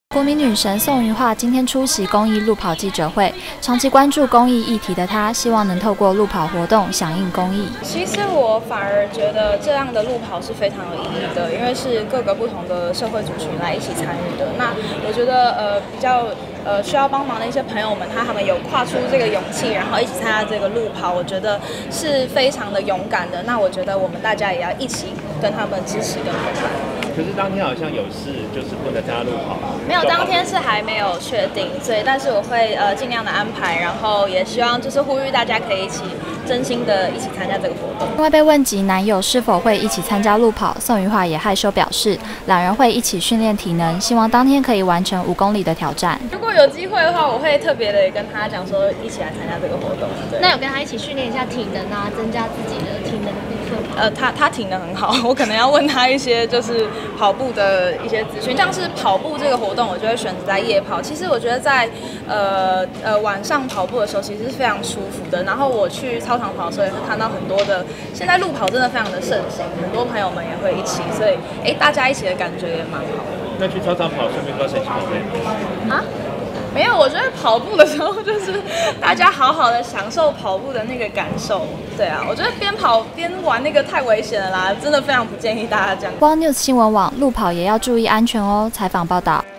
国民女神宋芸樺今天出席公益路跑记者会，长期关注公益议题的她，希望能透过路跑活动响应公益。 其实我反而觉得这样的路跑是非常有意义的，因为是各个不同的社会族群来一起参与的。那我觉得比较需要帮忙的一些朋友们，他们有跨出这个勇气，然后一起参加这个路跑，我觉得是非常的勇敢的。那我觉得我们大家也要一起跟他们支持跟陪伴。 可是当天好像有事，就是不能参加路跑。 没有，当天是还没有确定，所以但是我会尽量的安排，然后也希望就是呼吁大家可以一起真心的一起参加这个活动。 因为被问及男友是否会一起参加路跑，宋芸樺也害羞表示，两人会一起训练体能，希望当天可以完成5公里的挑战。 如果有机会的话，我会特别的跟他讲说，一起来参加这个活动。 那有跟他一起训练一下体能啊，增加自己的体能的部分。 他体能很好，我可能要问他一些就是跑步的一些资讯，像是跑步这个活动，我就会选择在夜跑。其实我觉得在晚上跑步的时候，其实是非常舒服的。然后我去操场跑的时候，也会看到很多的，现在路跑真的非常的盛行，很多朋友们也会一起，所以大家一起的感觉也蛮好的。 那去操场跑，顺便喝神奇宝贝啊？没有，我觉得跑步的时候就是大家好好的享受跑步的那个感受。对啊，我觉得边跑边玩那个太危险了啦，真的非常不建议大家这样。 World News 新闻网路跑也要注意安全哦。采访报道。